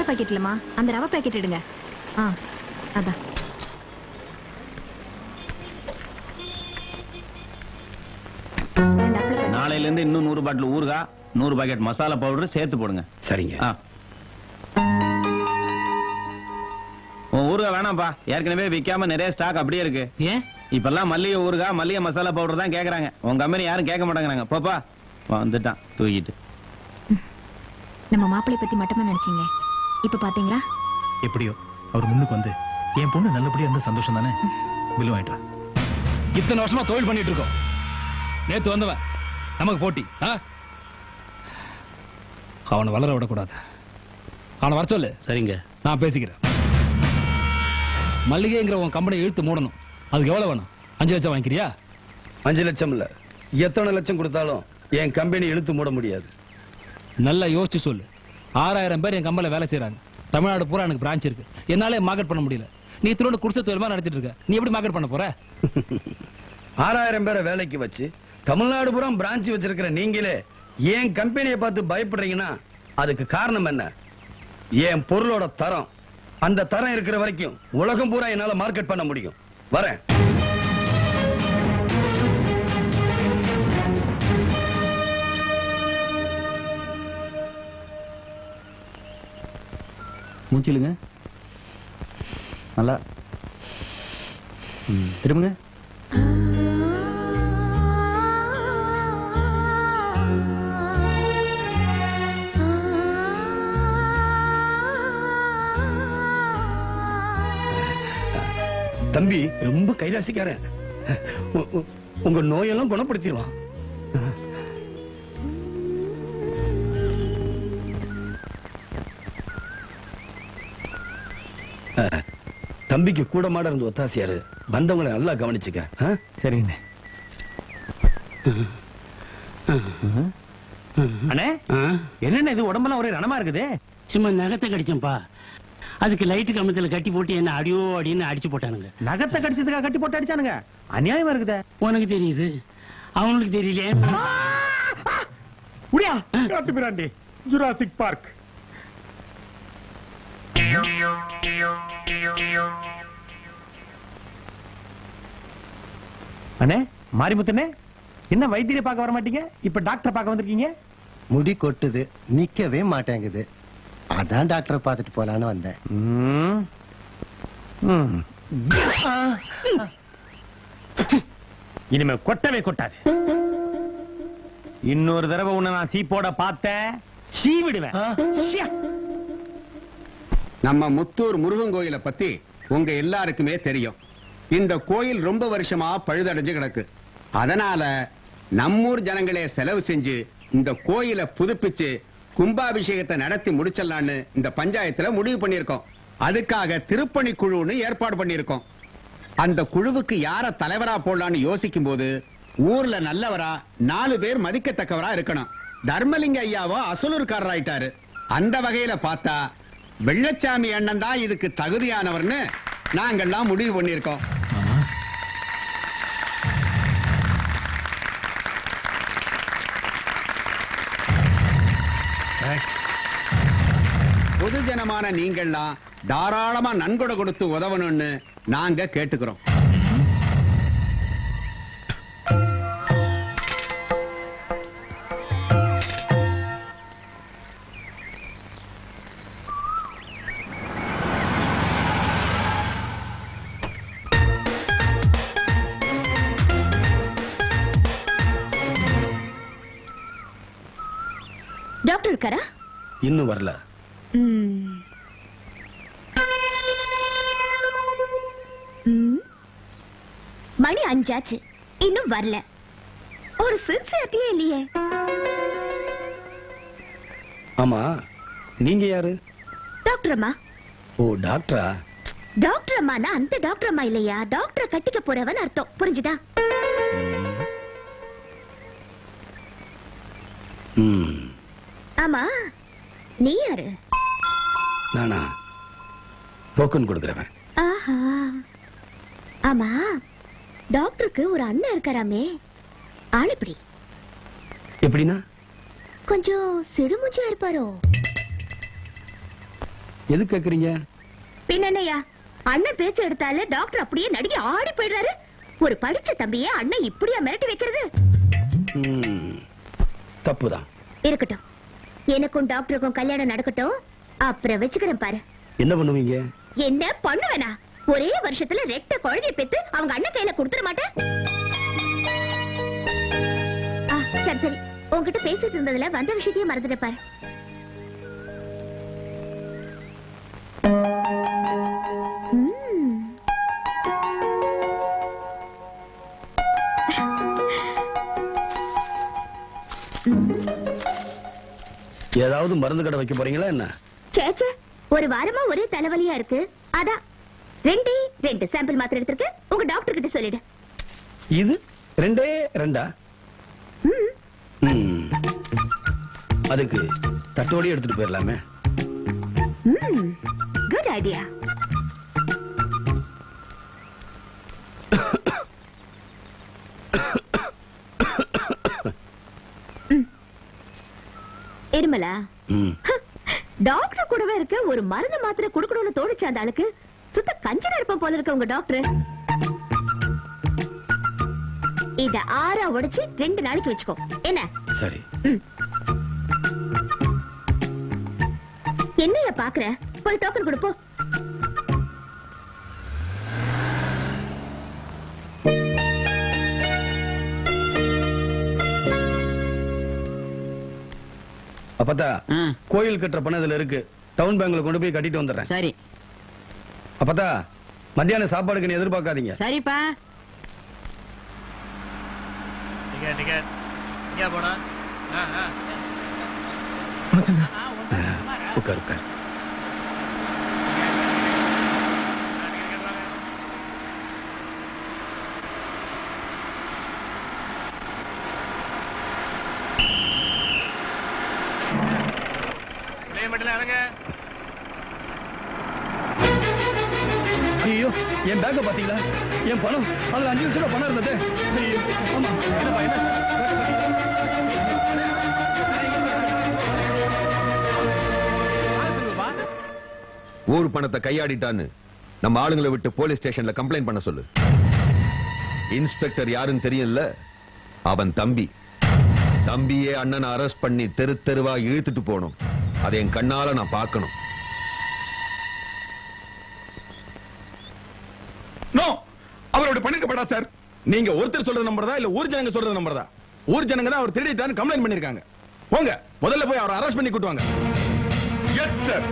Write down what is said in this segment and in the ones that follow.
Packet இல்லம்மா, அந்த ரவை பாக்கெட் எடுங்க. அதான். நாளையில இருந்து இன்னும் 100 பாட்டில் ஊறுகாய், 100 பாக்கெட் மசாலா பவுடர் சேர்த்து போடுங்க. சரிங்க. ஊறுகாய் வேணாம்ப்பா, ஏற்கனவே விற்காம நிறைய ஸ்டாக் அப்படியே இருக்கு. ஏன் இப்பெல்லாம் மல்லிகை ஊறுகாய், மல்லிகை மசாலா பவுடர் தான் கேக்குறாங்க. உங்க கம்பெனி யாரும் கேட்க மாட்டேங்கிறாங்க. பாப்பா வந்துட்டான் தூக்கிட்டு. நம்ம மாப்பிள்ளை பத்தி மட்டுமா நினைச்சீங்க, இப்ப பாத்தீங்களா? எப்படியோ அவர் முன்னுக்கு வந்து என் பொண்ணு நல்லபடியா இருந்த சந்தோஷம் தானே. பில்லு வாங்கிட்டு வா. இத்தனை வருஷமா தொழில் பண்ணிட்டு இருக்கோம். நேத்து வந்தவன் நமக்கு போட்டி. அவனை வளர விடக்கூடாது. அவனை வர சொல்லு. சரிங்க, நான் பேசிக்கிறேன். மல்லிகைங்கிற உன் கம்பெனி இழுத்து மூடணும். அதுக்கு எவ்வளவு வேணும்? 5 லட்சம் வாங்கிக்கிறியா? 5 லட்சம் இல்ல, எத்தனை லட்சம் கொடுத்தாலும் என் கம்பெனி இழுத்து மூட முடியாது. நல்லா யோசிச்சு சொல்லு. 6000 பேர் என் கம்பெனில வேலை செய்யறாங்க. தமிழ்நாடு பூரா எனக்கு பிரான்ச் இருக்கு. என்னாலே மார்க்கெட் பண்ண முடியல. நீ திருவண்ண குடிசை தொழில் மாதிரி நடத்திட்டு இருக்க. நீ எப்படி மார்க்கெட் பண்ண போற? 6000 பேரை வேலைக்கு வச்சு தமிழ்நாடு பூரா பிரான்ச் வச்சிருக்கிற நீங்களே என் கம்பெனியை பார்த்து பயப்படுறீங்கன்னா அதுக்கு காரணம் என்ன? என் பொருளோட தரம். அந்த தரம் இருக்கிற வரைக்கும் உலகம் பூரா என்னால மார்க்கெட் பண்ண முடியும். வரேன். மூச்சிலுங்க நல்லா திரும்புங்க. தம்பி ரொம்ப கைராசிக்காரன். உங்க நோயெல்லாம் குணப்படுத்திடுவான். தம்பிக்கு கூட மாட இருந்து ஒத்தாசியாரு. வந்தவங்களை நல்லா கவனிச்சுக்க. சரிங்க அண்ணே. என்னென்ன இது உடம்பெல்லாம் ஒரே ரணமா இருக்குது? சும்மா நகத்தை கடிச்சேன்ப்பா. அதுக்கு லைட்டு கம்பத்துல கட்டி போட்டு என்ன அடியோ அடின்னு அடிச்சு போட்டானுங்க. நகத்தை கடிச்சதுக்காக கட்டி போட்டு அடிச்சானுங்க? அநியாயமா இருக்குதே. உனக்கு தெரியுது, அவனுக்கு தெரியலையே. உடியா காட்டு பிராண்டி ஜுராசிக் பார்க். அண்ணே மாரிமுத்தனே, என்ன வைத்தியரை பார்க்க வர மாட்டீங்க, இப்ப டாக்டர் பார்க்க வந்திருக்கீங்க? முடி கொட்டுது, நிக்கவே மாட்டேங்குது. அதான் டாக்டர் பார்த்துட்டு போலான்னு வந்தேன். இனிமே கொட்டவே கொட்டாது. இன்னொரு தடவை உன்னை நான் சீப்போட பார்த்தேன், சீவிடுவேன். நம்ம முத்தூர் முருகன் கோயிலை பத்தி உங்க எல்லாருக்குமே தெரியும். இந்த கோயில் ரொம்ப வருஷமா பழுதடைஞ்சு கிடக்கு. அதனால நம்மூர் ஜனங்களே செலவு செஞ்சு இந்த கோயிலை புதுப்பிச்சு கும்பாபிஷேகத்தை நடத்தி முடிச்சலான்னு இந்த பஞ்சாயத்துல முடிவு பண்ணிருக்கோம். அதுக்காக திருப்பணி குழுன்னு ஏற்பாடு பண்ணிருக்கோம். அந்த குழுவுக்கு யார தலைவரா போடலான்னு யோசிக்கும் போது ஊர்ல நல்லவரா 4 பேர் மதிக்கத்தக்கவரா இருக்கணும். தர்மலிங்க ஐயாவோ அசலூர்காரர் ஆயிட்டாரு. அந்த வகையில பார்த்தா வெள்ளச்சாமி அண்ணன் தான் இதுக்கு தகுதியானவர்னு நாங்கெல்லாம் முடிவு பண்ணிருக்கோம். பொதுஜனமான நீங்கள்லாம் தாராளமா நன்கொடை கொடுத்து உதவணும்னு நாங்க கேட்டுக்கிறோம். டாக்டர் இருக்காரா? இன்னும் வரல. மணி 5 ஆச்சு, இன்னும் வரல. ஒரு சின்சியரிட்டியே இல்லையே. ஆமா, நீங்க யாரு? டாக்டர் அம்மா. ஓ டாக்டரா? டாக்டர் அம்மானா அந்த டாக்டர் அம்மா இல்லையா, டாக்டரை கட்டிக்க போறவன் அர்த்தம். புரிஞ்சுதா? ஆமா, நீ யாரு? நானா? டோக்கன் கொடுக்கிறவன். ஆஹா. ஆமா, டாக்டருக்கு ஒரு அண்ணன் இருக்காராமே, ஆள் எப்படி? எப்படின்னா? கொஞ்சம் சிடுமுஞ்சா இருப்பாரோ? எது கேக்குறீங்க? பின்னையா அண்ணன் பேச்சு எடுத்தாலே டாக்டர் அப்படியே நடிகை ஆடி போயிடுறாரு. ஒரு படிச்ச தம்பியே அண்ணன் இப்படியா மிரட்டி வைக்கிறது? தப்புதான். இருக்கட்டும், எனக்கும் டாக்டருக்கும் கல்யாணம் நடக்கட்டும், அப்புறம் வச்சுக்கிறேன் பாரு. என்ன பண்ணுவீங்க? என்ன பண்ணுவேனா? ஒரே வருஷத்துல 2 குழந்தைய பெத்து அவங்க அண்ணன் கையில கொடுத்துட மாட்டேன். சரி சரி, உங்ககிட்ட பேசிட்டு இருந்ததுல வந்த விஷயத்தையும் மறந்துட்டு பாரு. ஏதாவது மருந்து கடை வைக்க போறீங்களா என்ன? சேச்சே, ஒரு வாரமா ஒரே தலைவலியா இருக்கு. அதான் 2 சாம்பிள் மாத்திரை எடுத்திருக்கு. உங்க டாக்டர் கிட்ட சொல்லிடு. இது 2 அதுக்கு தட்டோடி எடுத்துட்டு போயிடலாமே. Good idea. இருமலா? டாக்டர் கூடவே இருக்க ஒரு மருந்து மாத்திரை குடுக்கணும்னு தோணுச்சு அந்த ஆளுக்கு. சுத்த கஞ்சனா இருப்போம் போல இருக்க உங்க டாக்டர். இத 6 உடைச்சு 2 நாளைக்கு வச்சுக்கோ. என்ன? சரி. என்னைய பாக்குற? போய் டோக்கன் கொடுப்போம். அப்பதா கோயில் கட்டுற பணம் இதுல இருக்கு. டவுன் பேங்க்ல கொண்டு போய் கட்டிட்டு வந்துடுறேன். சரி. அப்பதா மத்தியான சாப்பாடுக்கு நீ எதிர்பார்க்காதீங்க. சரிப்பா. உட்கார் உட்கார். ஐயோ, என் பேக்க பாத்தீங்களா? என் பணம் அதுல 5 லட்சம் ரூபாய் பணம் இருந்தது. ஆமா, ஊர் பணத்தை கையாடிட்டான்னு நம்ம ஆளுங்களை விட்டு போலீஸ் ஸ்டேஷன்ல கம்ப்ளைண்ட் பண்ண சொல்லு. இன்ஸ்பெக்டர் யாருன்னு தெரியல, அவன் தம்பியே அண்ணனை அரெஸ்ட் பண்ணி தெரு தெருவா இழுத்துட்டு போகணும். அதை என் கண்ணால நான் பார்க்கணும். அவரோட பண்ணிருக்கப்படா சார். நீங்க ஒருத்தர் சொல்றது நம்புறதா இல்ல ஊர் ஜனங்க சொல்றது நம்புறதா? ஊர் ஜனங்க தான் அவர் திருடிட்டான்னு கம்ப்ளைண்ட் பண்ணிருக்காங்க. போங்க, முதல்ல போய் அவரை அரெஸ்ட் பண்ணி கூட்டுவாங்க. Yes sir.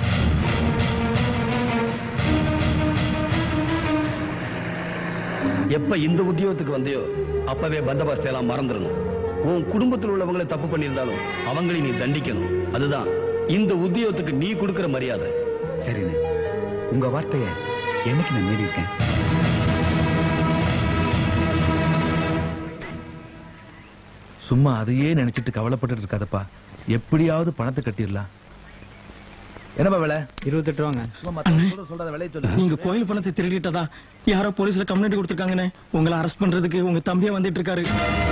எப்ப இந்த உத்தியோகத்துக்கு வந்தியோ அப்பவே பந்தோபஸ்தை எல்லாம் மறந்துடணும். உன் குடும்பத்தில் உள்ளவங்களை தப்பு பண்ணியிருந்தாலும் அவங்களை நீ தண்டிக்கணும். அதுதான் இந்த உத்தியோகத்துக்கு நீ கொடுக்கிற மரியாதை. சரிண்ணே, உங்க வார்த்தைய என்னைக்கு நான் மீறி இருக்கேன்? சும்மா அதையே நினைச்சிட்டு கவலைப்பட்டு இருக்காதப்பா. எப்படியாவது பணத்தை கட்டிடலாம். என்னப்பா வேலை? 28 ரூபாங்க. சொல்றத விலையை சொல்லு. நீங்க கோயில் பணத்தை திருடிட்டதா யாரோ போலீஸ்ல கம்ப்ளைண்ட் கொடுத்திருக்காங்கன்னு உங்களை அரெஸ்ட் பண்றதுக்கு உங்க தம்பியா வந்துட்டு இருக்காரு.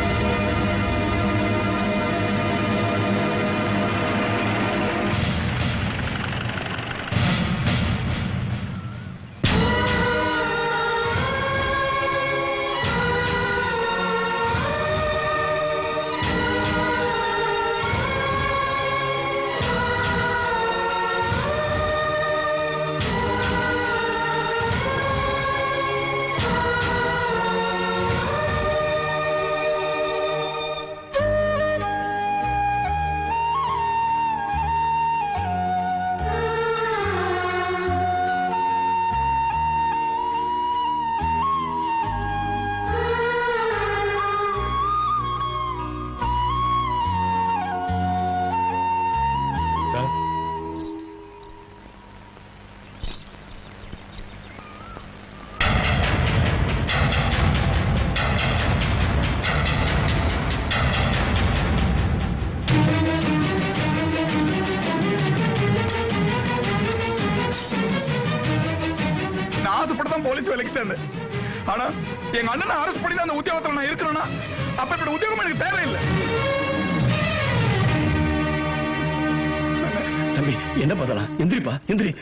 போலீஸ் வேலைக்கு சேர்ந்தேன். ஆனா எங்க அண்ணனை அரெஸ்ட் பண்ணி அந்த உத்தியோகத்தில் நான் இருக்கணும்னா அப்ப உத்தியோகம் எனக்கு தேவையில்லை. தம்பி என்ன பண்ணலாம்? எந்திரிப்பா, எந்திரி.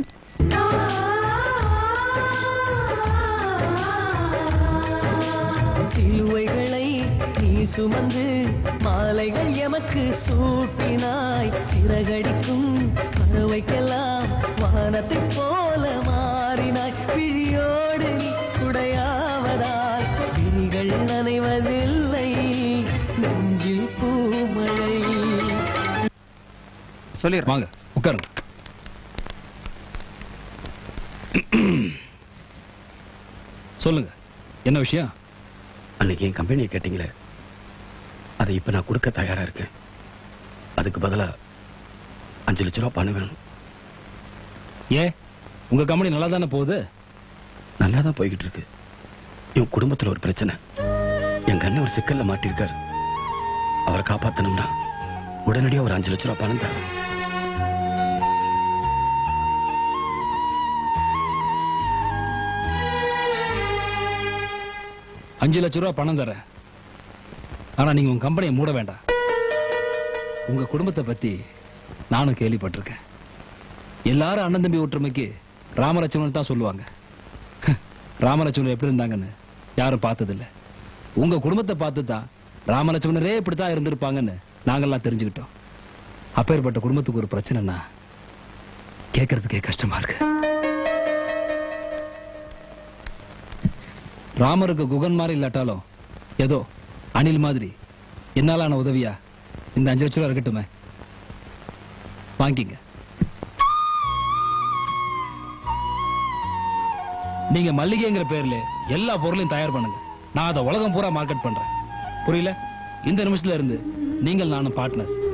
சிலுவைகளை நீ சுமந்து மாலைகள் எமக்கு சூட்டினாய். சிறகடிக்கும் பறவைக்கெல்லாம் வானத்தை போல மாறினாய். விழியோடு குடையாவதால் விழிகள் நனைவதில்லை, நெஞ்சில் பூமழை. சொல்லிடுறேன், வாங்க உட்காருங்க. சொல்லுங்க, என்ன விஷயம்? அன்னைக்கு என் கம்பெனியை கேட்டீங்களே, அதை இப்ப நான் கொடுக்க தயாரா இருக்கேன். அதுக்கு பதிலா 5 லட்சம் ரூபாய் பணம் வேணும். ஏன், உங்க கம்பெனி நல்லா தானே போகுது? நல்லா தான் போய்கிட்டு இருக்கு. என் குடும்பத்துல ஒரு பிரச்சனை. என் அண்ணன் ஒரு சிக்கல்ல மாட்டிருக்காரு. அவரை காப்பாத்தணும்னா உடனடியா ஒரு 5 லட்சம் ரூபாய் பணம் தரணும். $5 லட்சம் பணம் தரேன். ஆனா நீங்க உங்க கம்பெனியை மூட வேண்டாம். உங்க குடும்பத்தை பத்தி நானும் கேள்விப்பட்டிருக்கேன். எல்லாரும் அண்ணன் தம்பி ஒற்றுமைக்கு ராமலட்சுமணன் தான் சொல்லுவாங்க. ராமலட்சுமணன் எப்படி இருந்தாங்கன்னு யாரும் பார்த்ததில்லை. உங்க குடும்பத்தை பார்த்து தான் ராமலட்சுமணரே இப்படித்தான் இருந்திருப்பாங்கன்னு நாங்கெல்லாம் தெரிஞ்சுக்கிட்டோம். அப்பேற்பட்ட குடும்பத்துக்கு ஒரு பிரச்சனைனா கேட்கறதுக்கே கஷ்டமா இருக்கு. ராமருக்கு குகன் மாதிரி இல்லாட்டாலும் ஏதோ அணில் மாதிரி என்னாலான உதவியா இந்த 5 லட்சம் ரூபாய் இருக்கட்டுமே, வாங்கிங்க. நீங்க மல்லிகைங்கிற பேர்ல எல்லா பொருளையும் தயார் பண்ணுங்க. நான் அதை உலகம் பூரா மார்க்கெட் பண்றேன். புரியல? இந்த நிமிஷத்துல இருந்து நீங்கள் நானும் பார்ட்னர்ஸ்.